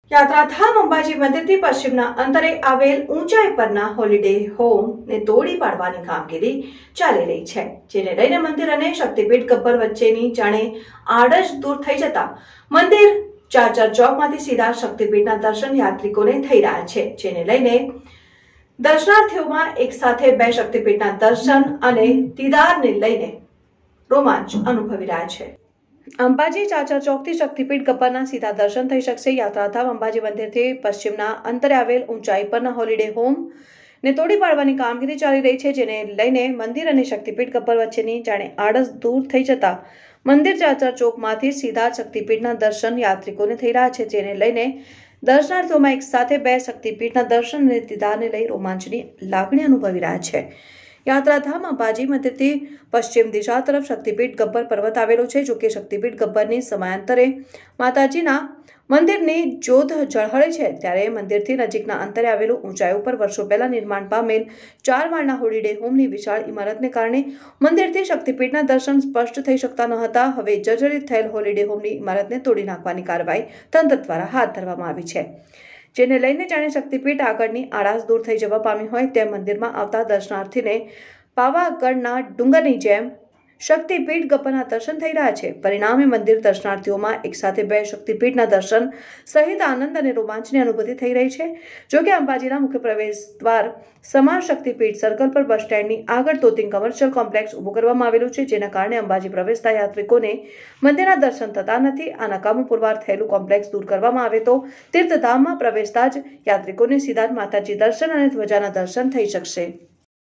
યાત્રાધામ અંબાજી મંદિરથી પશ્ચિમના અંતરે આવેલ ઊંચાઈ પરના હોલિડે હોમ ને તોડી પાડવાની કામગીરી ચાલી રહી છે, જેને લઈને મંદિર અને શક્તિપીઠ ગબ્બર વચ્ચેની જાણે આડજ દૂર થઈ જતા મંદિર ચાચર ચોકમાંથી સીધા શક્તિપીઠના દર્શન યાત્રિકોને થઈ રહ્યા છે, જેને લઈને દર્શનાર્થીઓમાં એક સાથે બે શક્તિપીઠના દર્શન અને દીદારને લઈને રોમાંચ અનુભવી રહ્યા છે। અંબાજી ચાચર ચોકથી શક્તિપીઠ ગબ્બરના સીધા દર્શન થઈ શકશે। યાત્રાધામ અંબાજી મંદિરથી પશ્ચિમના અંતરે આવેલ ઊંચાઈ પરના હોલિડે હોમ ને તોડી પાડવાની કામગીરી ચાલી રહી છે, જેને લઈને મંદિર અને શક્તિપીઠ ગબ્બર વચ્ચેની જાણે આડસ દૂર થઈ જતા મંદિર ચાચર ચોકમાંથી સીધા શક્તિપીઠના દર્શન યાત્રિકોને થઈ રહ્યા છે, જેને લઈને દર્શનાર્થીઓમાં એક સાથે બે શક્તિપીઠના દર્શન અને દીદારને લઈ રોમાંચની લાગણી અનુભવી રહ્યા છે। યાત્રાધામ અંબાજી મંદિરથી પશ્ચિમ દિશા તરફ શક્તિપીઠ ગબ્બર પર્વત આવેલો છે। જો કે શક્તિપીઠ ગબ્બરની સમયાંતરે માતાજીના મંદિરની જ્યોત ઝળહળે છે, ત્યારે મંદિરથી નજીકના અંતરે આવેલું ઊંચાઈ ઉપર વર્ષો પહેલા નિર્માણ પામેલ 4 માળના હોલિડે હોમની વિશાળ ઇમારતને કારણે મંદિરથી શક્તિપીઠના દર્શન સ્પષ્ટ થઈ શકતા ન હતા। હવે જર્જરિત થયેલ હોલિડે હોમની ઇમારતને તોડી નાખવાની કાર્યવાહી તંત્ર દ્વારા હાથ ધરવામાં આવી છે, જેને લઈને જાણે શક્તિપીઠ આગળની આળસ દૂર થઈ જવા પામી હોય તેમ મંદિરમાં આવતા દર્શનાર્થીને પાવાગઢના ડુંગરની જેમ શક્તિપીઠ ગબ્બરના દર્શન થઈ રહ્યા છે। પરિણામે મંદિર દર્શનાર્થીઓમાં એક સાથે બે શક્તિપીઠના દર્શન સહિત આનંદ અને રોમાંચની અનુભૂતિ થઈ રહી છે। જો કે અંબાજીના મુખ્ય પ્રવેશ દ્વાર સમાન શક્તિપીઠ સર્કલ પર બસ સ્ટેન્ડની આગળ તોતિંગ કમર્શિયલ કોમ્પ્લેક્સ ઊભું કરવામાં આવેલું છે, જેના કારણે અંબાજી પ્રવેશતા યાત્રિકોને મંદિરના દર્શન થતા નથી। આ નકામું પુરવાર થયેલું કોમ્પ્લેક્સ દૂર કરવામાં આવે તો તીર્થધામમાં પ્રવેશતા જ યાત્રિકોને સીધા જ માતાજી દર્શન અને ધ્વજાના દર્શન થઈ શકશે।